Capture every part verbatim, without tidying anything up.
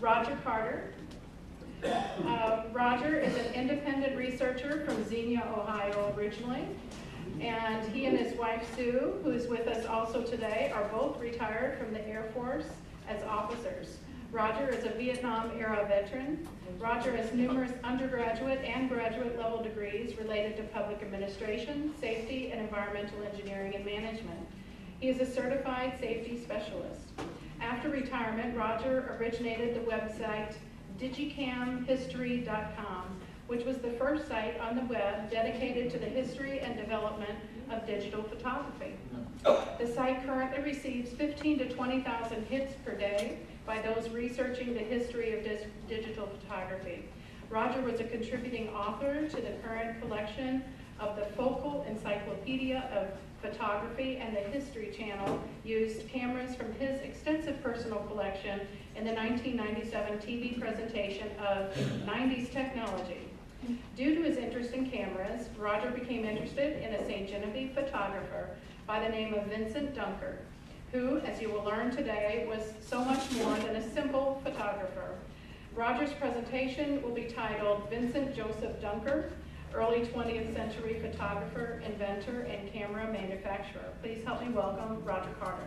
Roger Carter. Uh, Roger is an independent researcher from Xenia, Ohio originally, and he and his wife Sue, who is with us also today, are both retired from the Air Force as officers. Roger is a Vietnam-era veteran. Roger has numerous undergraduate and graduate level degrees related to public administration, safety, and environmental engineering and management. He is a certified safety specialist. After retirement, Roger originated the website digicam history dot com, which was the first site on the web dedicated to the history and development of digital photography. The site currently receives fifteen to twenty thousand hits per day by those researching the history of dis digital photography. Roger was a contributing author to the current collection of the Focal Encyclopedia of Photography, and the History Channel used cameras from his extensive personal collection in the nineteen ninety-seven T V presentation of nineties technology. Due to his interest in cameras, Roger became interested in a Saint Genevieve photographer by the name of Vincent Dunker, who, as you will learn today, was so much more than a simple photographer. Roger's presentation will be titled Vincent Joseph Dunker, Early twentieth Century Photographer, Inventor, and Camera Manufacturer. Please help me welcome Roger Carter.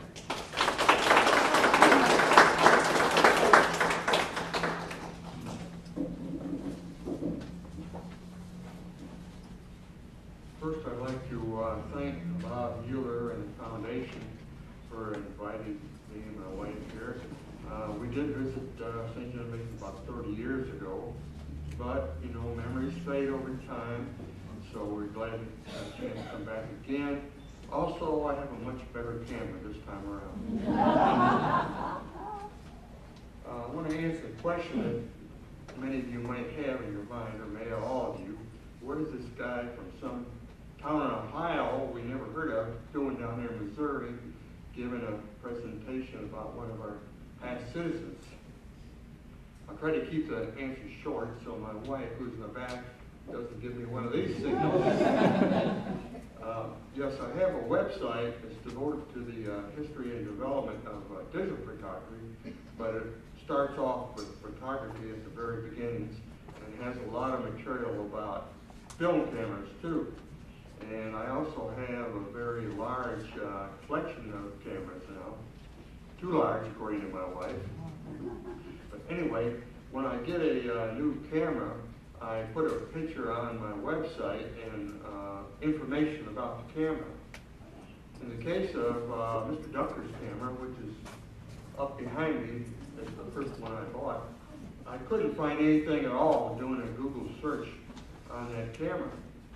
First, I'd like to uh, thank Bob Mueller and the Foundation for inviting me and my wife here. Uh, we did visit uh, Saint Genevieve about thirty years ago, but, you know, memories fade over time, so we're glad to have a chance to come back again. Also, I have a much better camera this time around. uh, I want to answer a question that many of you might have in your mind, or may all of you. What is this guy from some town in Ohio we never heard of doing down there in Missouri, giving a presentation about one of our past citizens? I'll try to keep the answer short so my wife, who's in the back, doesn't give me one of these signals. uh, yes, I have a website that's devoted to the uh, history and development of uh, digital photography, but it starts off with photography at the very beginnings and has a lot of material about film cameras too. And I also have a very large uh, collection of cameras now, too large according to my wife. But anyway, when I get a uh, new camera, I put a picture on my website and uh, information about the camera. In the case of uh, Mister Dunker's camera, which is up behind me, it's the first one I bought, I couldn't find anything at all doing a Google search on that camera.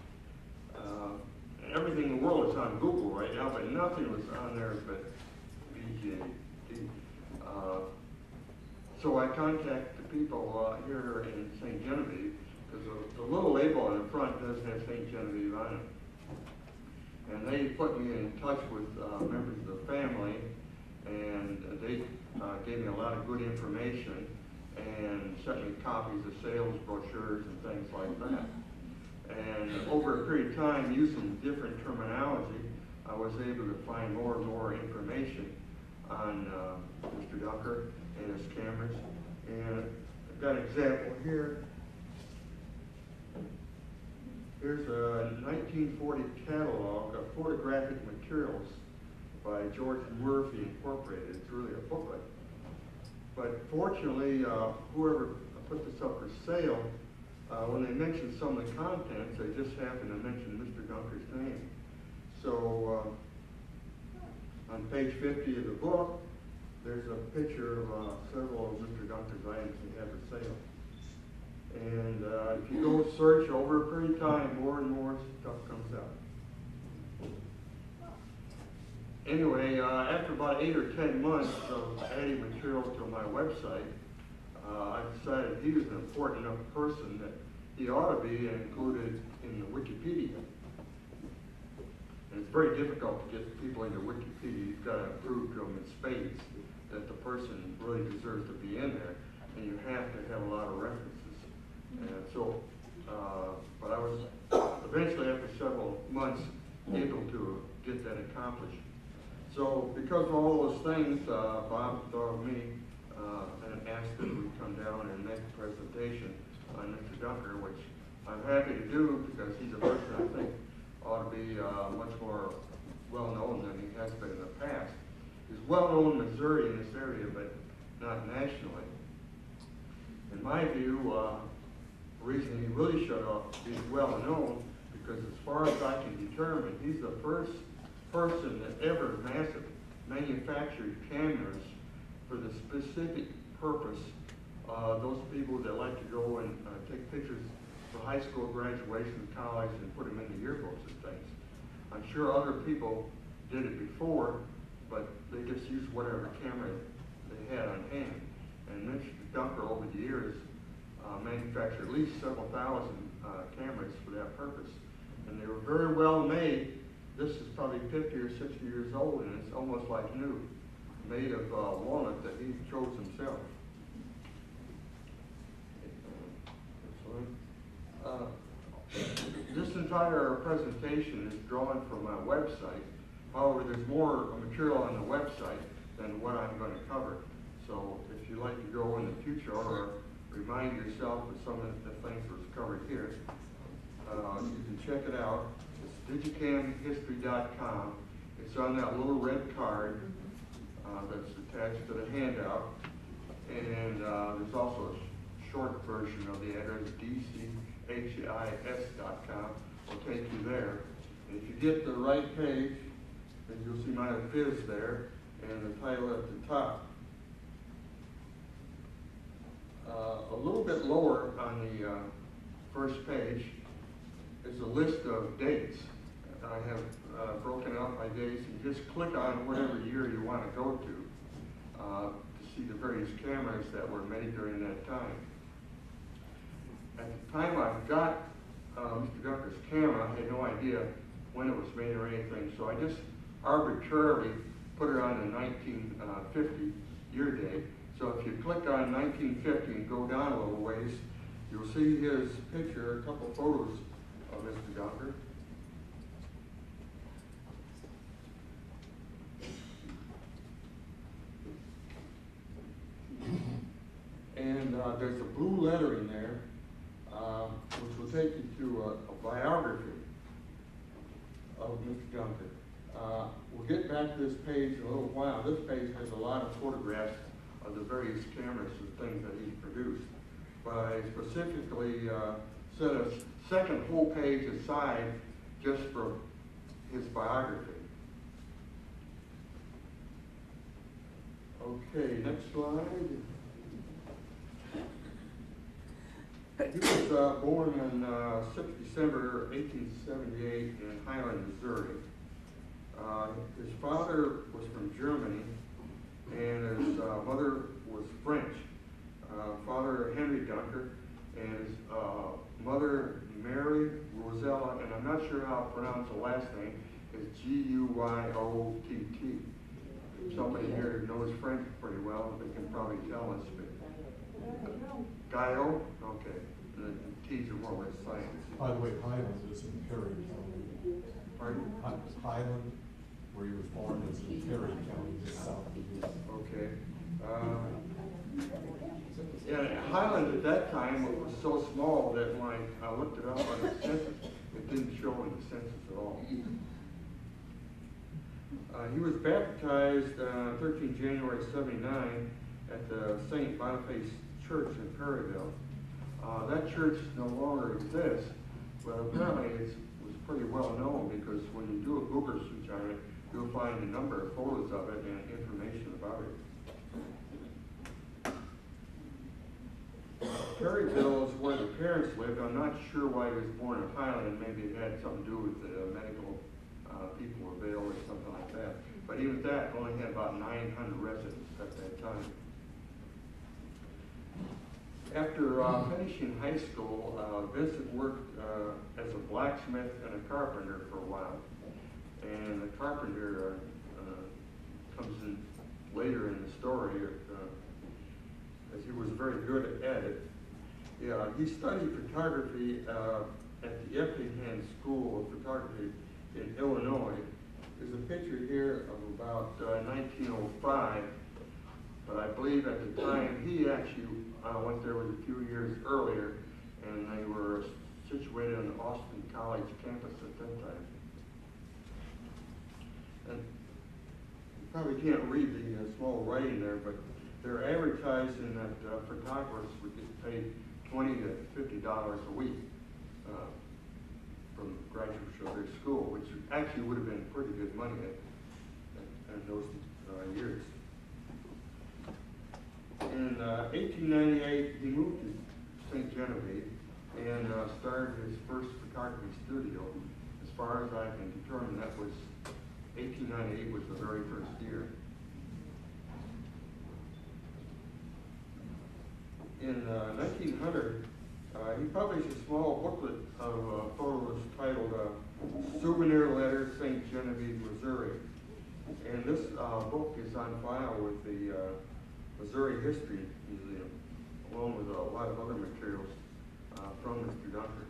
Uh, everything in the world is on Google right now, but nothing was on there but B J D. Uh, so I contacted the people uh, here in Saint Genevieve, because the, the little label on the front does have Saint Genevieve on it. And they put me in touch with uh, members of the family, and they uh, gave me a lot of good information and sent me copies of sales brochures and things like that. And over a period of time, using different terminology, I was able to find more and more information on uh, Mister Dunker and his cameras. And I've got an example here. Here's a nineteen forty catalog of photographic materials by George Murphy Incorporated. It's really a booklet. But fortunately, uh, whoever put this up for sale, Uh, when they mentioned some of the contents, they just happened to mention Mister Dunker's name. So uh, on page fifty of the book, there's a picture of uh, several of Mister Dunker's items we have for sale. And uh, if you go search over a period of time, more and more stuff comes out. Anyway, uh, after about eight or ten months of adding material to my website, Uh, I decided he was an important enough person that he ought to be included in the Wikipedia. And it's very difficult to get people into Wikipedia. You've got to prove to them in spades that the person really deserves to be in there, and you have to have a lot of references. And so, uh, but I was eventually, after several months, able to get that accomplished. So because of all those things, uh, Bob thought of me uh, and asked that we come down and make a presentation on Mister Dunker, which I'm happy to do because he's a person I think ought to be uh, much more well-known than he has been in the past. He's well-known in Missouri in this area, but not nationally. In my view, uh, the reason he really should be well-known because as far as I can determine, he's the first person that ever massive manufactured cameras for the specific purpose uh, those people that like to go and uh, take pictures for high school graduation, college, and put them in the yearbooks and things. I'm sure other people did it before, but they just used whatever camera they had on hand. And Mister Dunker, over the years, uh, manufactured at least several thousand uh, cameras for that purpose. And they were very well made. This is probably fifty or sixty years old, and it's almost like new, made of uh, walnut that he chose himself. Uh, this entire presentation is drawn from my website. However, there's more material on the website than what I'm going to cover. So if you'd like to go in the future or remind yourself of some of the things that was covered here, uh, you can check it out. It's digicam history dot com. It's on that little red card uh, that's attached to the handout. And uh, there's also a short version of the address, D C H I S dot com, will take you there. And if you get the right page, then you'll see my Fizz there and the title at the top. Uh, a little bit lower on the uh, first page is a list of dates. I have uh, broken out by dates, and just click on whatever year you want to go to uh, to see the various cameras that were made during that time. At the time I got uh, Mister Dunker's camera, I had no idea when it was made or anything, so I just arbitrarily put it on the nineteen fifty year date. So if you click on nineteen fifty and go down a little ways, you'll see his picture, a couple photos of Mister Dunker. And uh, there's a blue lettering there, uh, which will take you to a, a biography of Mister Dunker. Uh, we'll get back to this page in a little while. This page has a lot of photographs of the various cameras and things that he's produced. But I specifically uh, set a second whole page aside just for his biography. Okay, next slide. He was uh, born on uh, sixth of December eighteen seventy-eight in Highland, Missouri. Uh, his father was from Germany, and his uh, mother was French. Uh, father Henry Dunker, and his uh, mother Mary Rosella, and I'm not sure how to pronounce the last name, is G U Y O T T. Somebody here knows French pretty well, they can probably tell us. Gaio? Okay. The T's are more or less silent. By the way, Highland is in Perry County. Pardon? Highland, where he was born, is in Perry County, just south of here. Okay. Uh, yeah, Highland at that time was so small that when I, I looked it up on the census, it didn't show in the census at all. Uh, he was baptized uh, thirteenth of January seventy-nine at the Saint Boniface Church in Perryville. Uh, that church no longer exists, but apparently it was pretty well known because when you do a Google search on it, you'll find a number of photos of it and information about it. Perryville is where the parents lived. I'm not sure why he was born in Highland. Maybe it had something to do with the uh, medical uh, people of Vail or something like that. But even that only had about nine hundred residents at that time. After uh, finishing high school, uh, Vincent worked uh, as a blacksmith and a carpenter for a while. And the carpenter uh, uh, comes in later in the story, uh, as he was very good at it. Yeah, he studied photography uh, at the Effingham School of Photography in Illinois. There's a picture here of about uh, nineteen oh five but I believe at the time he actually uh, went there was a few years earlier, and they were situated on the Austin College campus at that time. And you probably can't read the uh, small writing there, but they're advertising that uh, photographers would get paid twenty to fifty dollars a week uh, from graduate school, which actually would have been pretty good money at, at, at those uh, years. In uh, eighteen ninety-eight, he moved to Saint Genevieve and uh, started his first photography studio. As far as I can determine, that was eighteen ninety-eight was the very first year. In uh, nineteen hundred, uh, he published a small booklet of uh, photos titled uh, Souvenir Letters, Saint Genevieve, Missouri. And this uh, book is on file with the uh, Missouri History Museum, along with a lot of other materials uh, from Mister Dunker.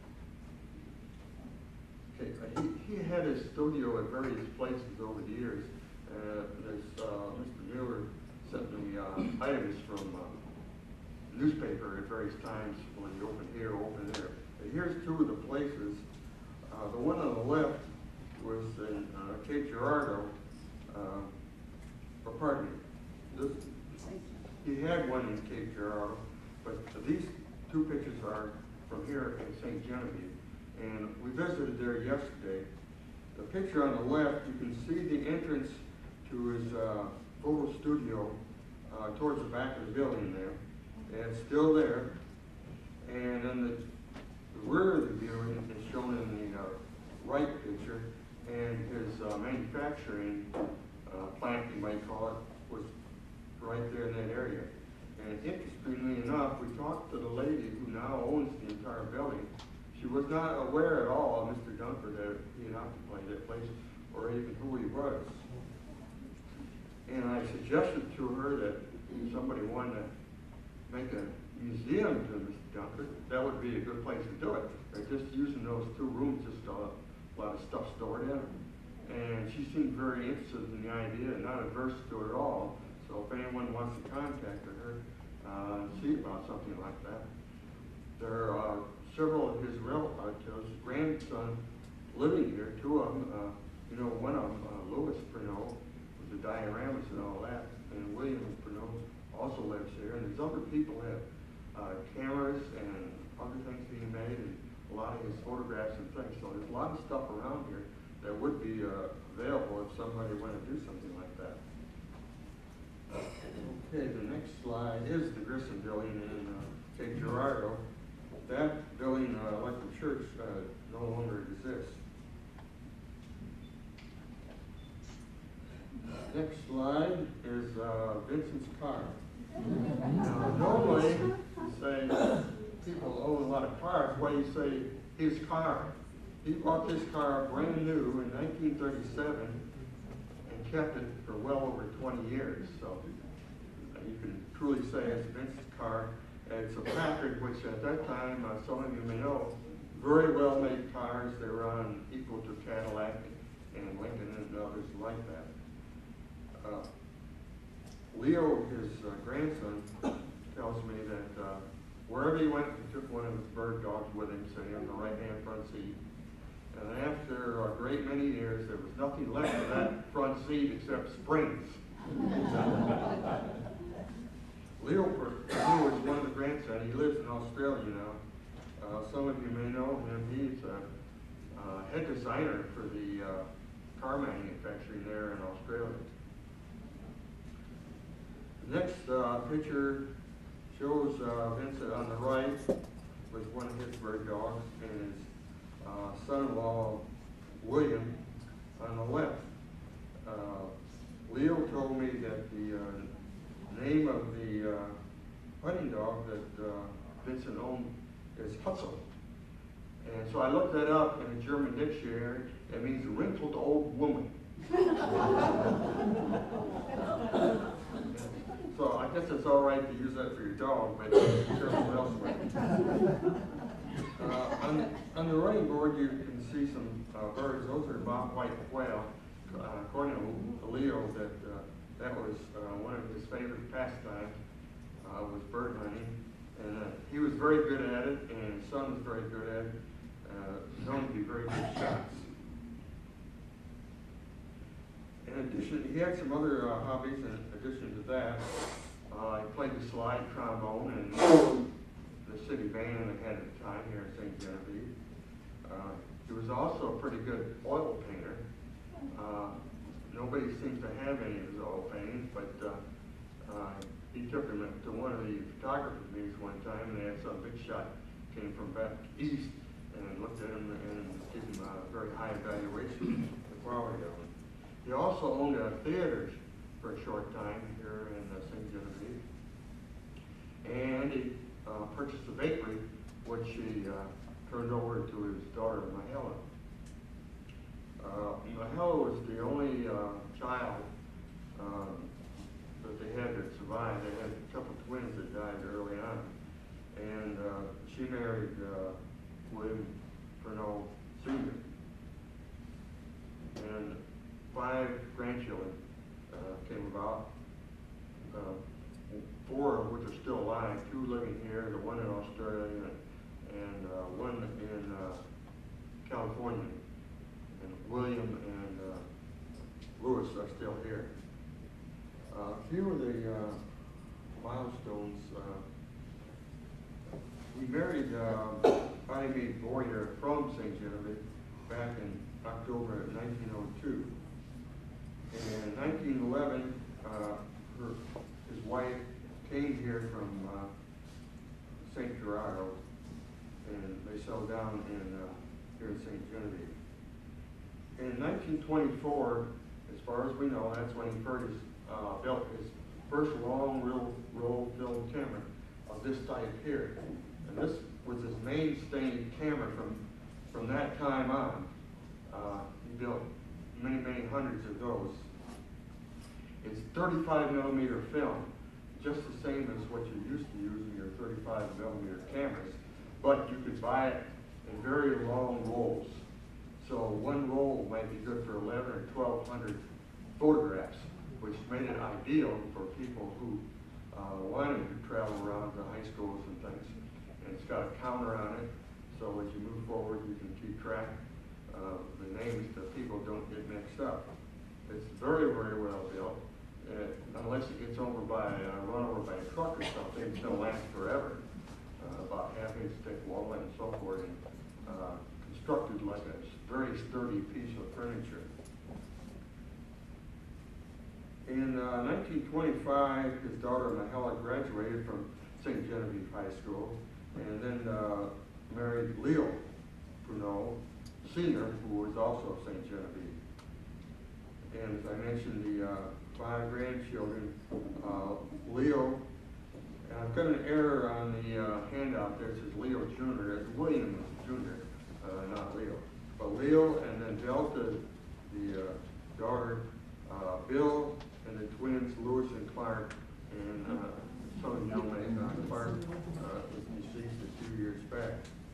Okay, uh, he, he had his studio at various places over the years. Uh, there's, uh, Mister Mueller sent me uh, items from uh, newspaper at various times when you open here, open there. And here's two of the places. Uh, the one on the left was in uh, Cape Girardeau, uh, or pardon me, this, he had one in Cape Girardeau, but these two pictures are from here in Saint Genevieve. And we visited there yesterday. The picture on the left, you can see the entrance to his uh, photo studio uh, towards the back of the building there. And it's still there. And then the, the rear of the building is shown in the uh, right picture, and his uh, manufacturing uh, plant, you might call it, was right there in that area. And interestingly enough, we talked to the lady who now owns the entire building. She was not aware at all of Mister Dunker, that he had occupied that place, or even who he was. And I suggested to her that if somebody wanted to make a museum to Mister Dunker, that would be a good place to do it. They're just using those two rooms, just a lot of stuff stored in them. And she seemed very interested in the idea and not adverse to it at all. So if anyone wants to contact her, uh, see about something like that. There are several of his relatives, grandson living here, two of them, uh, you know, one of them, uh, Louis Pernod, with the dioramas and all that, and William Pernod also lives here, and there's other people that have uh, cameras and other things being made, and a lot of his photographs and things. So there's a lot of stuff around here that would be uh, available if somebody wanted to do something like that. Okay, the next slide is the Grissom Building in uh, Cape Girardeau. That building, uh, like the church, uh, no longer exists. Next slide is uh, Vincent's car. Now, normally, you say people own a lot of cars. Why do you say his car? He bought this car brand new in nineteen thirty-seven and kept it for well over twenty years. So uh, you can truly say it's Vincent's car. And it's a Packard, which at that time, uh, some of you may know, very well made cars. They were on equal to Cadillac and Lincoln and others like that. Uh, Leo, his uh, grandson, tells me that uh, wherever he went, he took one of his bird dogs with him, sitting on the right-hand front seat. And after a great many years, there was nothing left of that front seat except springs. Leo Pernod is one of the grandsons. He lives in Australia now. Uh, some of you may know him. He's a uh, head designer for the uh, car manufacturing there in Australia. The next uh, picture shows uh, Vincent on the right with one of his bird dogs and his uh, son-in-law, William, on the left. Uh, Leo told me that the uh, name of the uh, hunting dog that uh, Vincent owned is Hutzel. And so I looked that up in a German dictionary. It means wrinkled old woman. So I guess it's all right to use that for your dog, but be careful elsewhere. Uh, on, on the running board, you can see some uh, birds. Those are bobwhite quail. Uh, according to Leo, that uh, that was uh, one of his favorite pastimes, uh, was bird hunting. And uh, he was very good at it, and his son was very good at it, uh, known to be very good shots. In addition, he had some other uh, hobbies in addition to that. Uh, he played the slide trombone in the city band that had at the time here in Saint Genevieve. Uh, he was also a pretty good oil painter. Uh, nobody seems to have any of his oil paintings, but uh, uh, he took him to one of the photography meetings one time, and they had some big shot came from back east and looked at him and gave him a very high evaluation of the quality of him. He also owned a theater for a short time here in uh, Saint Genevieve, and he uh, purchased a bakery, which he uh, turned over to his daughter Mahela. Uh, Mahela was the only uh, child um, that they had that survived. They had a couple twins that died early on, and uh, she married uh, William Furneaux Senior And five grandchildren uh, came about, uh, four of which are still alive, two living here, the one in Australia, and, and uh, one in uh, California. And William and uh, Louis are still here. Uh, a few of the uh, milestones, uh, we married uh, Ivy Boyer from Saint Genevieve back in October of nineteen oh two. And in nineteen eleven, uh, her, his wife came here from uh, Saint Gerardo, and they settled down in uh, here in Saint Genevieve. In nineteen twenty-four, as far as we know, that's when he first uh, built his first long roll, roll film camera of this type here. And this was his mainstay camera from, from that time on. Uh, he built many, many hundreds of those. It's thirty-five millimeter film, just the same as what you're used to using your thirty-five millimeter cameras, but you could buy it in very long rolls. So one roll might be good for eleven or twelve hundred photographs, which made it ideal for people who uh, wanted to travel around to high schools and things. And it's got a counter on it, so as you move forward, you can keep track of the names so people don't get mixed up. It's very, very well built. Uh, unless it gets over by, uh, run over by a truck or something, it's going to last forever. Uh, about half inch thick wall and so forth, and uh, constructed like a very sturdy piece of furniture. In uh, nineteen twenty-five, his daughter Mahela graduated from Saint Genevieve High School, and then uh, married Leo Furneaux Senior, who was also of Saint Genevieve. And as I mentioned, the uh, five grandchildren, uh, Leo, and I've got an error on the uh, handout there. It says Leo Junior It's William Junior, uh, not Leo. But Leo, and then Delta, the uh, daughter, uh, Bill, and the twins, Louis and Clark, and uh, son, young man, uh, Clark, uh, was deceased a few years back.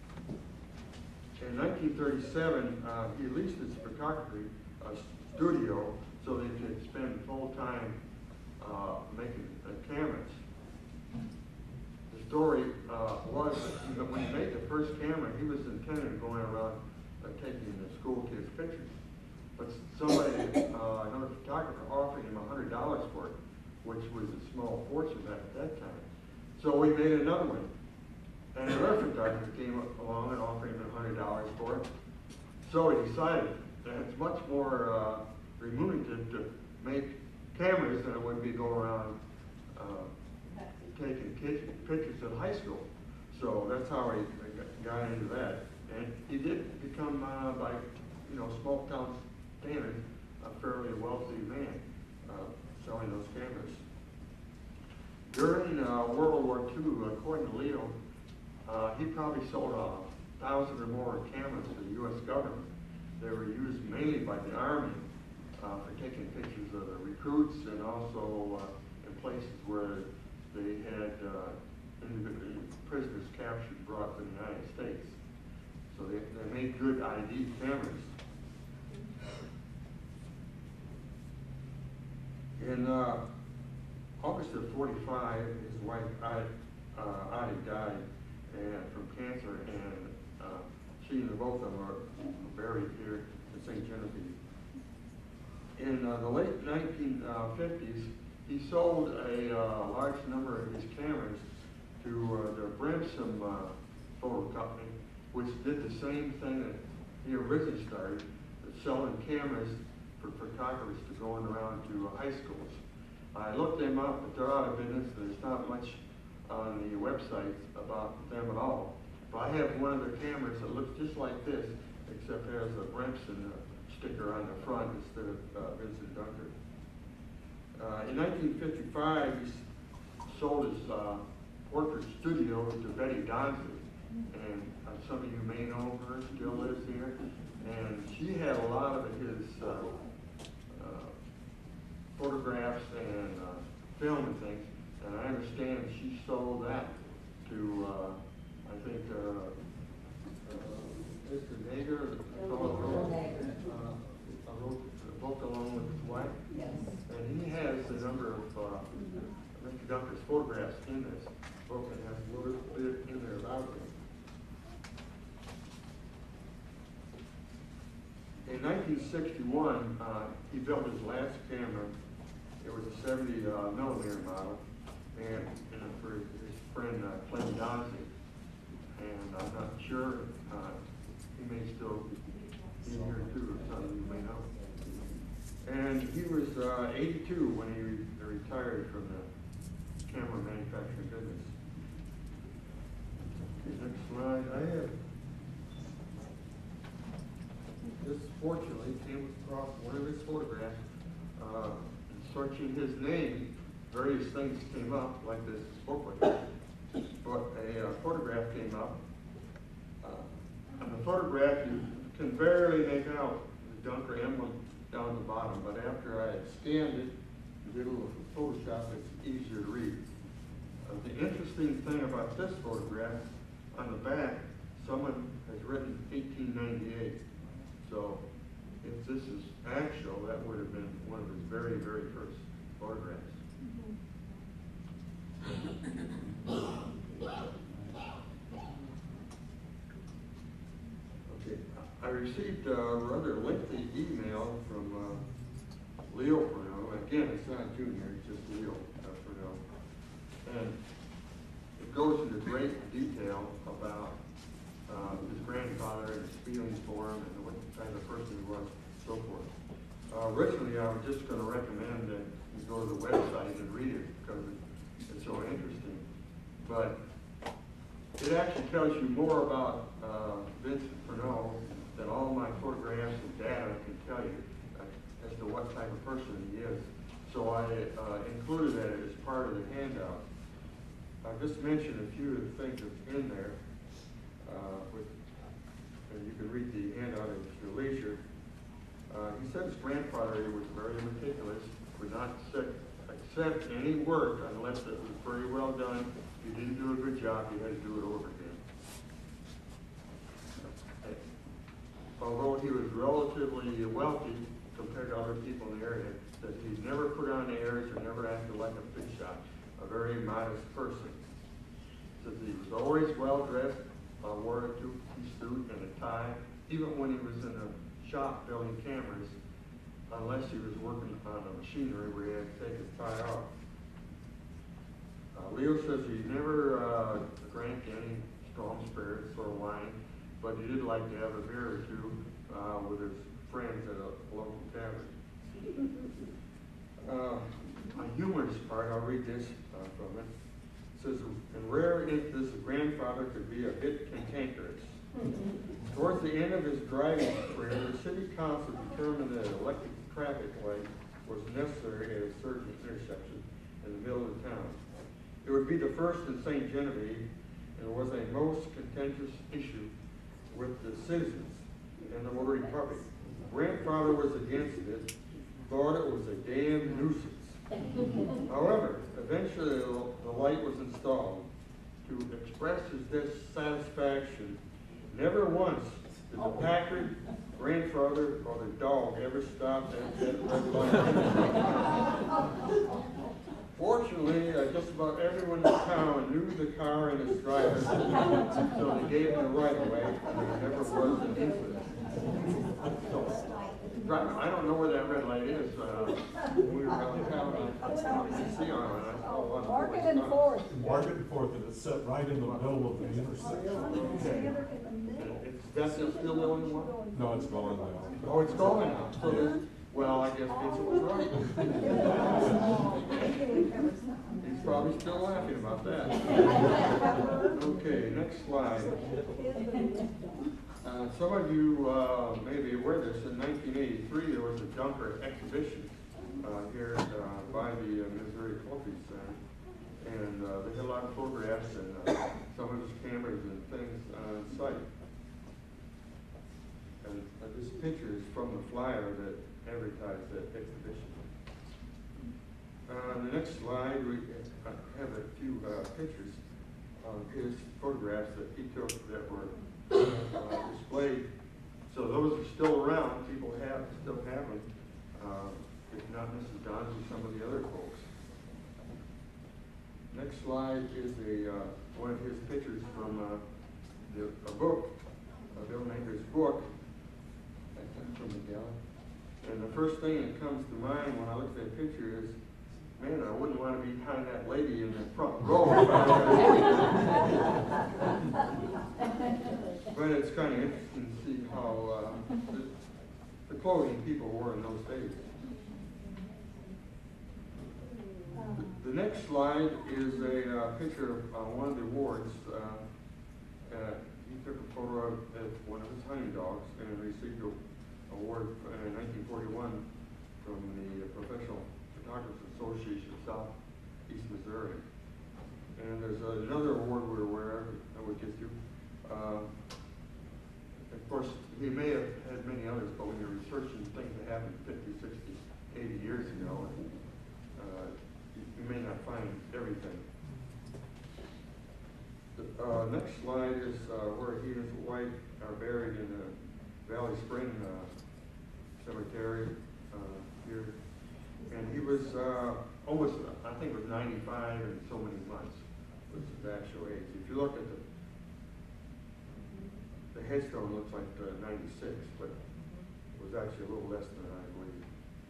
In nineteen thirty-seven, uh, he leased his photography uh, studio so they could spend full time uh, making uh, cameras. The story uh, was that when he made the first camera, he was intending on going around uh, taking the school kids' pictures. But somebody, uh, another photographer, offered him one hundred dollars for it, which was a small fortune at that time. So we made another one. And another photographer came along and offered him one hundred dollars for it. So he decided that it's much more uh, remunerative to make cameras than it would be go around uh, taking kids, pictures in high school. So that's how he got into that. And he did become, uh, by you know, small town standards, a fairly wealthy man uh, selling those cameras. During uh, World War Two, according to Leo, uh, he probably sold a thousand or more cameras to the U S government. They were used mainly by the Army uh, for taking pictures of the recruits and also uh, in places where they had uh, individual prisoners captured brought to the United States. So they, they made good I D cameras. In uh, August of forty-five, his wife Addie, uh, Addie died and from cancer, and uh, she and both of them are buried here in Saint Genevieve. In uh, the late nineteen fifties, he sold a uh, large number of his cameras to uh, the Bramson uh, Photo Company, which did the same thing that he originally started, selling cameras for photographers to go around to uh, high schools. I looked them up, but they're out of business. There's not much on the website about them at all. But I have one of their cameras that looks just like this, except has a Bramson uh, sticker on the front instead of uh, Vincent Dunker. Uh, in nineteen fifty-five, he sold his uh, portrait studio to Betty Donsley, and uh, some of you may know her, still lives here, and she had a lot of his uh, uh, photographs and uh, film and things, and I understand she sold that to, uh, I think, uh, uh, Mister Nager, the fellow who wrote, uh, wrote the book along with his wife. Yes. And he has a number of uh, Mister Dunker's photographs in this book, and has a little bit in there about him. In nineteen sixty-one, uh, he built his last camera. It was a seventy millimeter model, and, and for his friend uh, Clem Donzie. And I'm not sure, uh, he may still be here too, or some of you may know. And he was uh, eighty-two when he re retired from the camera manufacturing business. Okay, next slide. I have this, fortunately, came across one of his photographs. Uh, searching his name, various things came up, like this booklet. But a uh, photograph came up. Uh, on the photograph, you can barely make out the Dunker emblem down the bottom, but after I had scanned it and did a little Photoshop, it's easier to read. Uh, the interesting thing about this photograph, on the back, someone has written eighteen ninety-eight. So if this is actual, that would have been one of his very, very first photographs. Okay, I received a rather lengthy email from uh, Leo Furneaux. Again, it's not Junior, it's just Leo uh, Furneaux. And it goes into great detail about uh, his grandfather and his feelings for him and what kind of person he was, so forth. Uh, originally, I was just going to recommend that you go to the website and read it because it's so interesting. But it actually tells you more about uh, Vincent Furneaux than all my photographs and data can tell you uh, as to what type of person he is. So I uh, included that as part of the handout. I've just mentioned a few of the things that's in there. Uh, with, and you can read the handout at your leisure. Uh, he said his grandfather was very meticulous, would not accept any work unless it was very well done. If you didn't do a good job, you had to do it over again. Although he was relatively wealthy compared to other people in the area, that he never put on airs or never acted like a big shot, a very modest person. Says he was always well dressed, uh, wore a two-piece suit and a tie, even when he was in a shop building cameras, unless he was working on a machinery where he had to take his tie off. Uh, Leo says he never uh, drank any strong spirits or wine, but he did like to have a beer or two uh, with his friends at a local tavern. Uh, on humorous part, I'll read this uh, from it. It says, in rare instances, a grandfather could be a bit cantankerous. Towards the end of his driving career, the city council determined that an electric traffic light was necessary at a certain intersection in the middle of the town. It would be the first in Saint Genevieve, and was a most contentious issue with the citizens and the motor republic. Grandfather was against it, thought it was a damn nuisance. However, eventually the light was installed. To express his dissatisfaction, never once Did the Packard grandfather or the dog ever stop at that red light? Fortunately, uh, just about everyone in town knew the car and its driver, so they gave him the right of way, and there never was an incident. So, driving, I don't know where that red light is. Uh, we were around town, I could see on it, and I saw a lot of Market people and stop. Fourth. Market and Fourth, and it's set right in the middle of the intersection. It's, that's still the only one? No, it's gone now. Oh, it's going now. So there's, well, I guess Vincent was right. He's probably still laughing about that. Okay, next slide. Uh, some of you uh, may be aware of this. In nineteen eighty-three, there was a Junker exhibition uh, here uh, by the uh, Missouri Coffee Center. And uh, they had a lot of photographs and uh, some of his cameras and things on site. And uh, this picture is from the flyer that advertised that exhibition. Uh, on the next slide, we uh, have a few uh, pictures of his photographs that he took that were uh, displayed. So those are still around. People have still have them. Uh, if not Missus Johns, and some of the other folks. Next slide is a uh, one of his pictures from uh, the, a book, uh, Bill Maker's book. From the gallery. And the first thing that comes to mind when I look at that picture is, man, I wouldn't want to be behind that lady in the front row. But it's kind of interesting to see how uh, the, the clothing people wore in those days. The next slide is a uh, picture of uh, one of the awards. Uh, uh, he took a photo of uh, one of his hunting dogs and received a award in nineteen forty-one from the Professional Photographers Association of Southeast Missouri. And there's another award we're aware of, which is due. Uh, of course, he may have had many others, but when you're researching things that happened fifty, sixty, eighty years ago, uh, you, you may not find everything. The uh, next slide is uh, where he and his wife are buried in the Valley Spring uh, Cemetery uh, here, and he was uh, almost, I think it was ninety-five and so many months was his actual age. If you look at the the headstone, looks like uh, ninety-six, but it was actually a little less than that, I believe.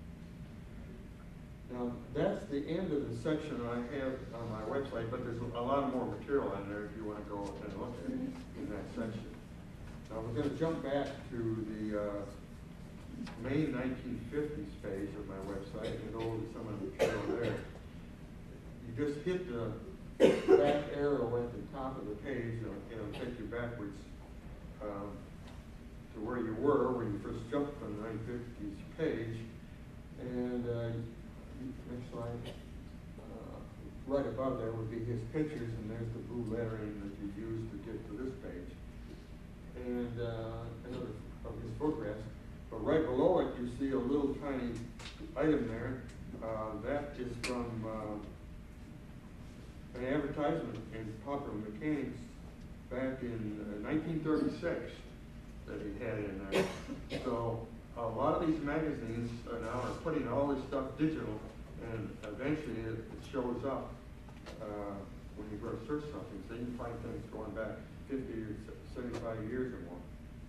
Now that's the end of the section I have on my website, but there's a lot more material on there if you want to go and look at it in that section. Now we're going to jump back to the uh, May nineteen fifties page of my website and go over some of the material there. You just hit the back arrow at the top of the page and it'll take you backwards um, to where you were when you first jumped from the nineteen fifties page. And uh, next slide. Uh, right above there would be his pictures, and there's the blue lettering that you used to get to this page. And uh, another of his photographs. But right below it, you see a little tiny item there. Uh, that is from uh, an advertisement in Popular Mechanics back in uh, nineteen thirty-six that he had in there. So a lot of these magazines are now are putting all this stuff digital, and eventually it, it shows up uh, when you go to search something. So you can find things going back fifty or seventy-five years or more.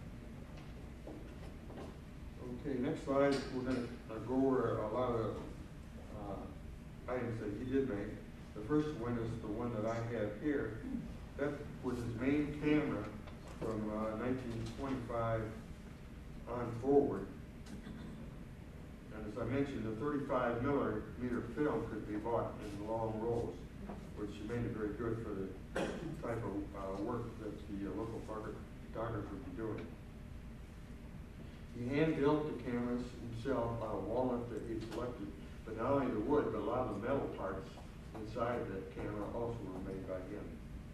Okay, next slide, we're going to uh, go over a lot of uh, items that he did make. The first one is the one that I have here. That was his main camera from uh, nineteen twenty-five on forward. And as I mentioned, the thirty-five millimeter film could be bought in long rolls, which made it very good for the type of uh, work that the uh, local photographer would be doing. He hand-built the cameras himself out of walnut that he selected, but not only the wood, but a lot of the metal parts inside that camera also were made by him.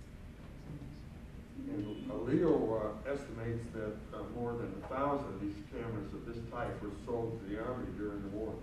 And uh, Leo uh, estimates that uh, more than a thousand of these cameras of this type were sold to the Army during the war.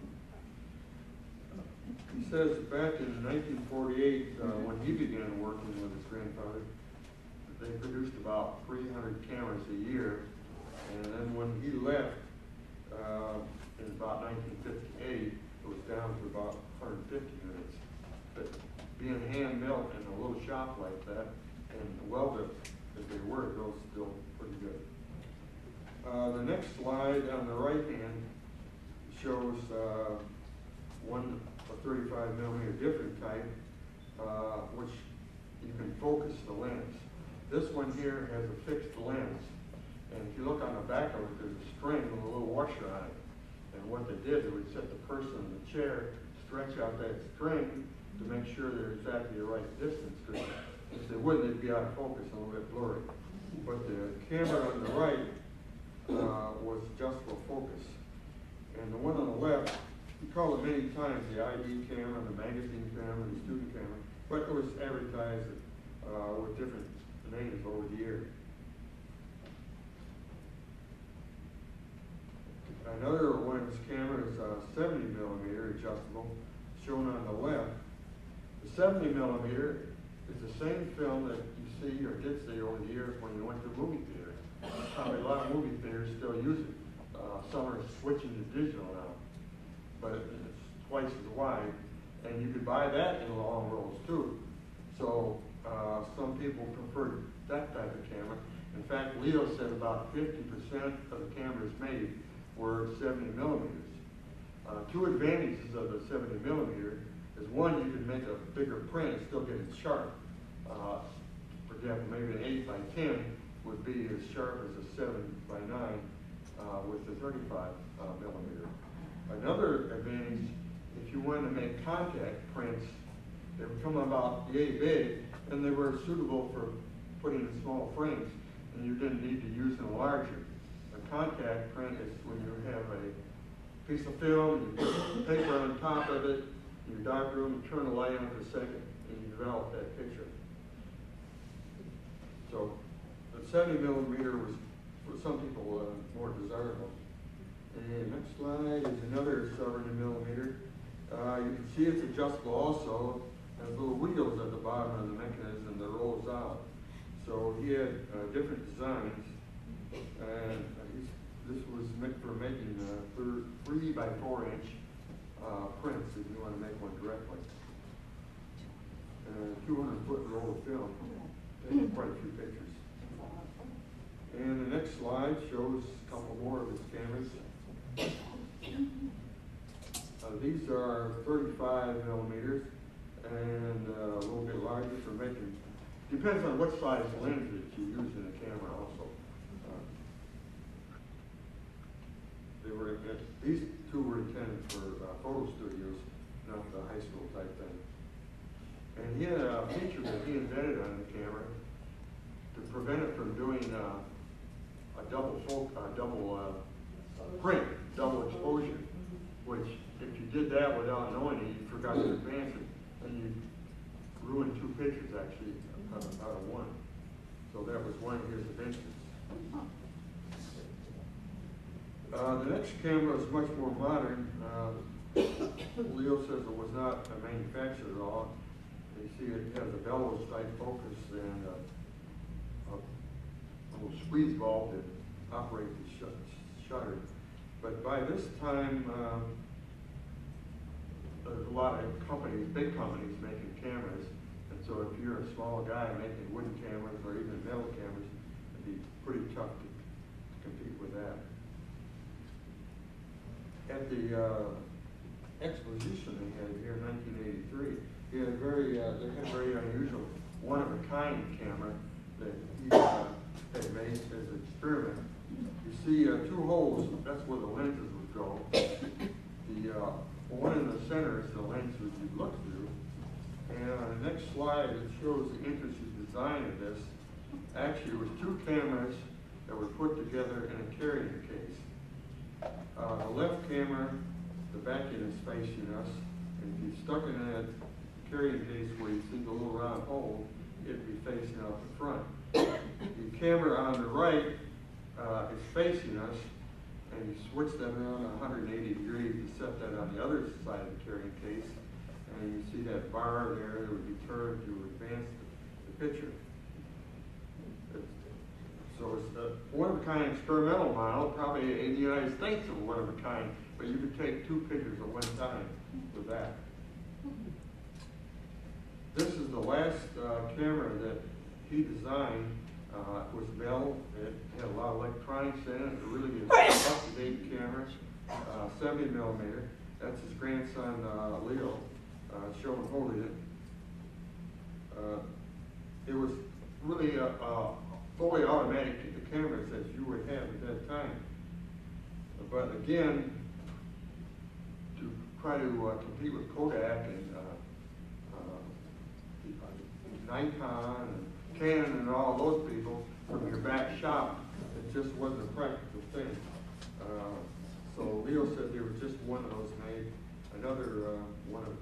He says that back in nineteen forty-eight, uh, when he began working with his grandfather, they produced about three hundred cameras a year, And then when he left, uh, in about nineteen fifty-eight, it was down to about one hundred fifty units. But being hand built in a little shop like that, and welded as they were, those still pretty good. Uh, the next slide on the right hand shows uh, one a thirty-five millimeter different type, uh, which you can focus the lens. This one here has a fixed lens, and if you look on the back of it, there's a string with a little washer on it. And what they did, they would set the person in the chair, stretch out that string to make sure they're exactly the right distance, because if they wouldn't, they'd be out of focus, a little bit blurry. But the camera on the right uh, was adjustable focus. And the one on the left, we call it many times the I D camera, the magazine camera, the student camera, but it was advertised uh, with different names over the years. Another one of his cameras, uh, seventy millimeter adjustable, shown on the left. The seventy millimeter is the same film that you see or did see over the years when you went to a movie theater. Probably a lot of movie theaters still use it. Uh, some are switching to digital now, but it's twice as wide, and you could buy that in long rolls too. So uh, some people prefer that type of camera. In fact, Leo said about fifty percent of the cameras made were seventy millimeters. Uh, two advantages of the seventy millimeter is one, you can make a bigger print and still get it sharp. Uh, for example, maybe an eight by ten would be as sharp as a seven by nine uh, with the thirty-five uh, millimeter. Another advantage, if you wanted to make contact prints, they would come about yay big, and they were suitable for putting in small frames, and you didn't need to use an enlarger. A contact print is when you have a piece of film, you put paper on top of it, in your darkroom, you turn the light on for a second, and you develop that picture. So the seventy millimeter was, for some people, uh, more desirable. And next slide is another seventy millimeter. Uh, you can see it's adjustable also. It has little wheels at the bottom of the mechanism that rolls out. So he had uh, different designs, and uh, he's, this was meant for making uh, three by four inch uh, prints if you want to make one directly. And two hundred foot roll of film, taking quite a few pictures. And the next slide shows a couple more of his cameras. Uh, these are thirty-five millimeters and uh, a little bit larger for making. Depends on what size lens that you use in the camera also. Uh, they were uh, these two were intended for uh, photo studios, not the high school type thing. And he had a feature that he invented on the camera to prevent it from doing uh, a double folk, uh, double uh, print, double exposure. Which, if you did that without knowing it, you forgot to advance it, and you ruined two pictures actually out of, out of one. So that was one of his inventions. Uh, the next camera is much more modern. Uh, Leo says it was not uh, manufactured at all. You see it has a bellows type focus and a, a little squeeze valve that operates the shut, shutter. But by this time, um, there's a lot of companies, big companies making cameras. And so if you're a small guy making wooden cameras or even metal cameras, it'd be pretty tough to, to compete with that. At the uh, exposition they had here in nineteen eighty-three, he had a very, uh, they had a very unusual, one-of-a-kind camera that he uh, had made as an experiment. You see uh, two holes, that's where the lenses would go. The uh, one in the center is the lens that you look through. And on the next slide, it shows the interesting design of this. Actually, it was two cameras that were put together in a carrying case. Uh, the left camera, the back end is facing us. And if you stuck it in that carrying case where you see the little round hole, it'd be facing out the front. The camera on the right Uh, is facing us, and you switch them around one hundred eighty degrees to set that on the other side of the carrying case, and you see that bar there that would be turned to advance the, the picture. It's, so it's, uh, one-of-a-kind experimental model, probably in the United States of one-of-a-kind, but you could take two pictures at one time with that. This is the last uh, camera that he designed. Uh, it was Bell. It had a lot of electronics in it. It really is an up-to-date camera, uh, seventy millimeter. That's his grandson, uh, Leo, uh, showing holding it. Uh, it was really a, a fully automatic cameras as you would have at that time. But again, to try to uh, compete with Kodak and uh, uh, Nikon and Canon and all those people from your back shop, it just wasn't a practical thing. Uh, so Leo said there was just one of those made, another uh, one of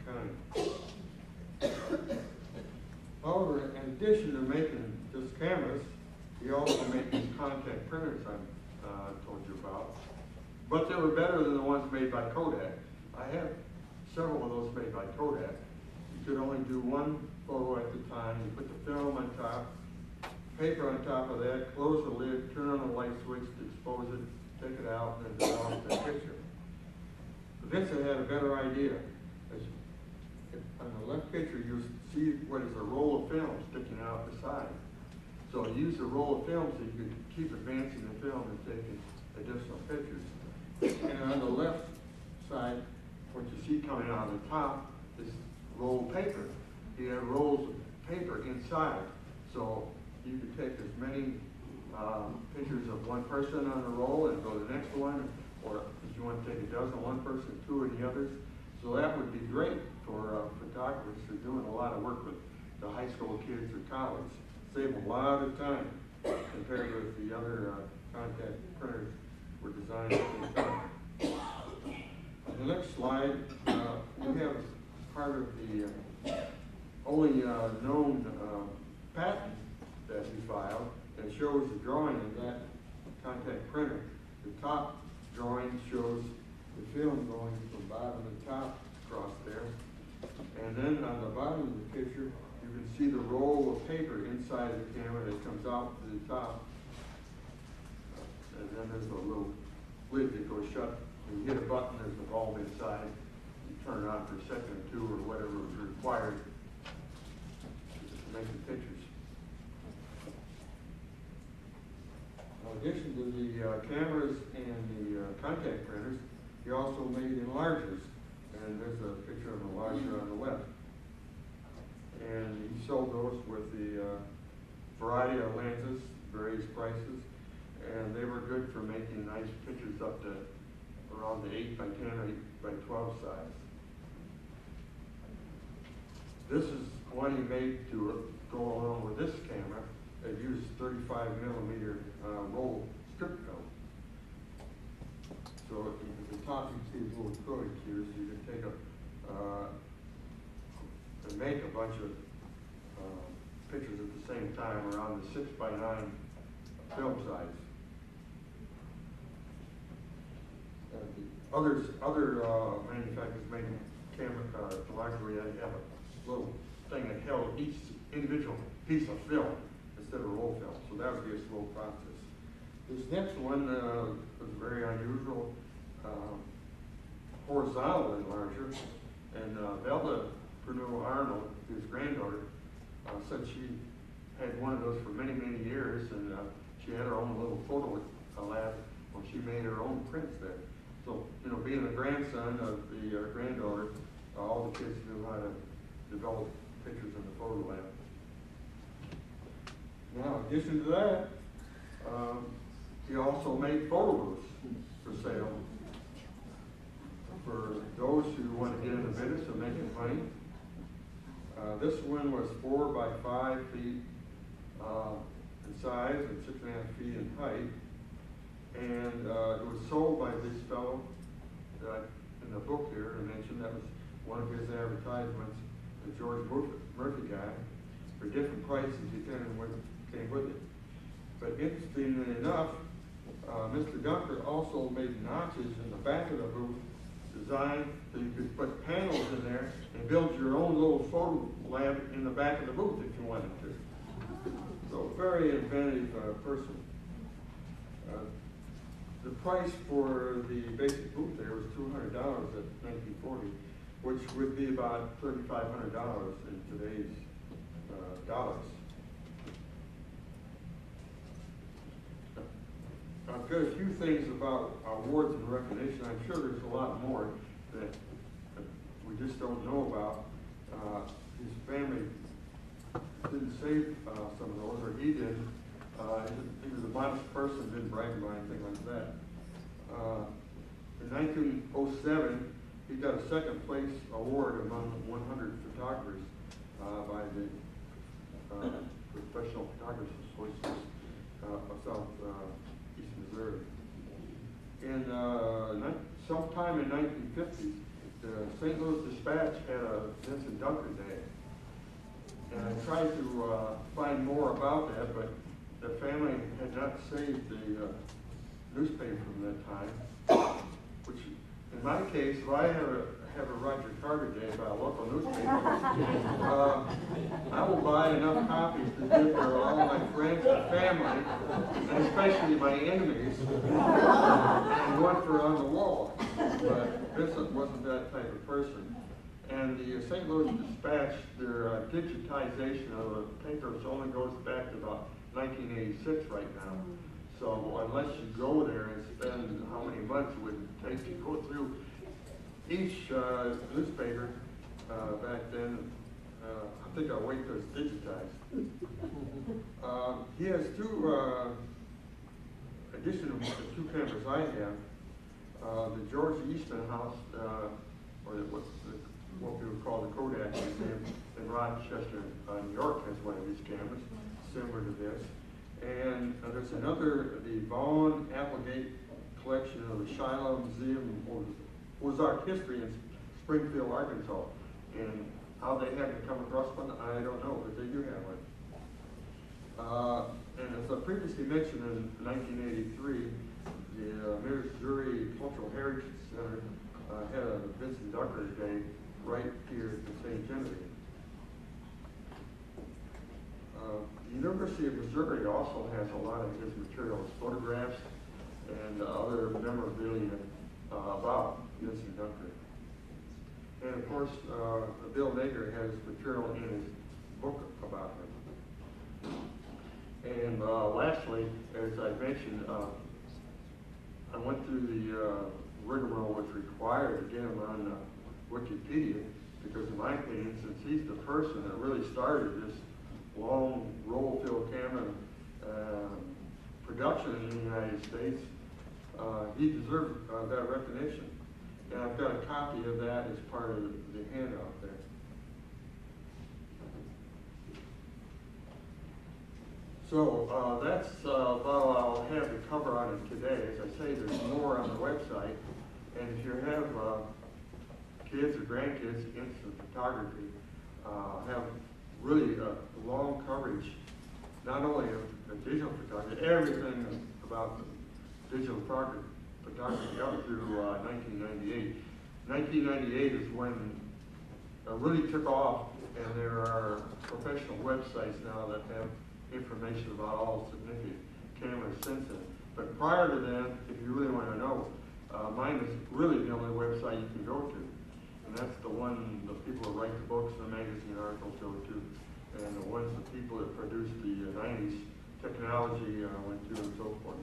a kind. However, in addition to making just cameras, he also made these contact printers I uh, told you about. But they were better than the ones made by Kodak. I have several of those made by Kodak. You could only do one photo at a time. You put the film on top, paper on top of that, close the lid, turn on the light switch to expose it, take it out, and then develop the picture. But Vincent had a better idea. As if on the left picture, you see what is a roll of film sticking out the side. So use the roll of film so you could keep advancing the film and taking additional pictures. And on the left side, what you see coming out of the top is roll of paper. He had rolls of paper inside. So you could take as many um, pictures of one person on the roll and go to the next one, or if you want to take a dozen, one person, two of the others. So that would be great for uh, photographers who are doing a lot of work with the high school kids or college. Save a lot of time compared with the other uh, contact printers were designed at the time. On the next slide, uh, we have part of the uh, only uh, known uh, patent that he filed that shows the drawing of that contact printer. The top drawing shows the film going from bottom to top across there. And then on the bottom of the picture, you can see the roll of paper inside the camera that comes out to the top. And then there's a little lid that goes shut. When you hit a button, there's a bulb inside. You turn it on for a second or two or whatever is required to make the pictures. In addition to the uh, cameras and the uh, contact printers, he also made enlargers. And there's a picture of an enlarger on the left. And he sold those with the uh, variety of lenses, various prices, and they were good for making nice pictures up to around the eight by ten or eight by twelve size. This is one he made to go along with this camera. It used thirty-five millimeter uh, roll strip film. So at the top you see these little acrylic here, so you can take a uh, and make a bunch of uh, pictures at the same time around the six by nine film size. Uh, the others, other uh, manufacturers make camera uh, larger where they have a little thing that held each individual piece of film instead of roll film, so that would be a slow process. This next one uh, was very unusual, uh, horizontal enlarger, and uh, Velda Pernell Arnold, his granddaughter, uh, said she had one of those for many, many years, and uh, she had her own little photo lab where she made her own prints there. So, you know, being the grandson of the uh, granddaughter, uh, all the kids knew how to develop pictures in the photo lab. Now, in addition to that, um, he also made photo booths for sale for those who want to get in the business of making money. Uh, this one was four by five feet uh, in size and six and a half feet in height. And uh, it was sold by this fellow that I, in the book here I mentioned. That was one of his advertisements, the George Murphy, Murphy guy, for different prices depending on what came with it. But interestingly enough, uh, Mister Dunker also made notches in the back of the booth designed so you could put panels in there and build your own little photo lab in the back of the booth if you wanted to. So very inventive uh, person. Uh, The price for the basic booth there was two hundred dollars at nineteen forty, which would be about thirty-five hundred dollars in today's uh, dollars. I've got a few things about awards and recognition. I'm sure there's a lot more that, that we just don't know about. Uh, his family didn't save uh, some of those, or he did. Uh, he was a modest person, didn't brag about anything like that. Uh, in nineteen oh seven, he got a second place award among one hundred photographers uh, by the uh, Professional Photographers Association uh, of South uh, East Missouri. In uh, sometime in nineteen fifty, the Saint Louis Dispatch had a Vincent Dunker Day. And I tried to uh, find more about that, but the family had not saved the uh, newspaper from that time. Which, in my case, if I have a, have a Roger Carter Day by a local newspaper, uh, I will buy enough copies to give to all my friends and family, and especially my enemies, and one for on the wall. But Vincent wasn't that type of person. And the Saint Louis Dispatch, their uh, digitization of the papers only goes back to about nineteen eighty-six right now. So unless you go there and spend how many months it would take to go through each uh, newspaper uh, back then, uh, I think I'll wait till it's digitized. Uh, he has two, uh, addition to the two cameras I have, uh, the George Eastman House, uh, or what's the what we would call the Kodak Museum in Rochester, uh, New York, has one of these cameras, similar to this. And uh, there's another, the Vaughn Applegate collection of the Shiloh Museum of Ozark History in Springfield, Arkansas. And how they had to come across one, I don't know, but they do have one. Uh, and as I previously mentioned, in nineteen eighty-three, the uh, Missouri Cultural Heritage Center uh, had a Vincent Dunker Day right here at Saint Genevieve. Uh, the University of Missouri also has a lot of his materials, photographs and uh, other memorabilia uh, about Vincent Dunker. And of course, uh, Bill Nager has material in his book about him. And uh, lastly, as I mentioned, uh, I went through the uh, rigmarole which required to get him on uh, Wikipedia, because in my opinion, since he's the person that really started this long roll film camera uh, production in the United States, uh, he deserves uh, that recognition. And I've got a copy of that as part of the handout there. So uh, that's uh, about all I'll have to cover on it today. As I say, there's more on the website, and if you have uh, kids or grandkids into photography, uh, have really uh, long coverage, not only of, of digital photography, everything about digital photography, photography up through uh, nineteen ninety-eight. nineteen ninety-eight is when it really took off, and there are professional websites now that have information about all significant cameras since then. But prior to that, if you really want to know, uh, mine is really the only website you can go to. And that's the one the people that write the books and the magazine articles go to, and the ones the people that produced the uh, nineties technology uh, went to, and so forth.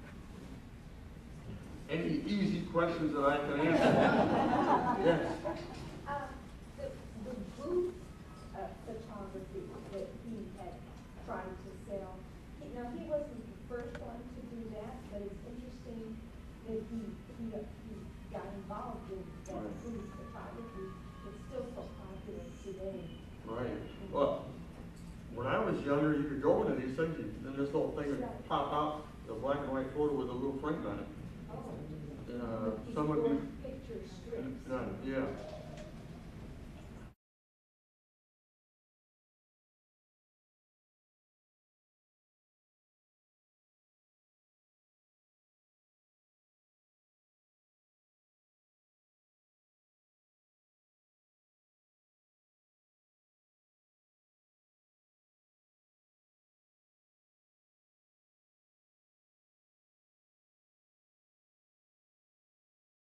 Any easy questions that I can answer? Yes. Uh, the, the booth uh, photography that he had tried to sell, he, now he wasn't the first one to do that, but it's interesting that he, he, he got involved in that Right. booth photography. It's still so popular today. Right. Well, when I was younger, you could go into these things, and this little thing would pop out, the black and white photo with a little frame on it. Oh. Uh, These some would be, picture strips. none, yeah.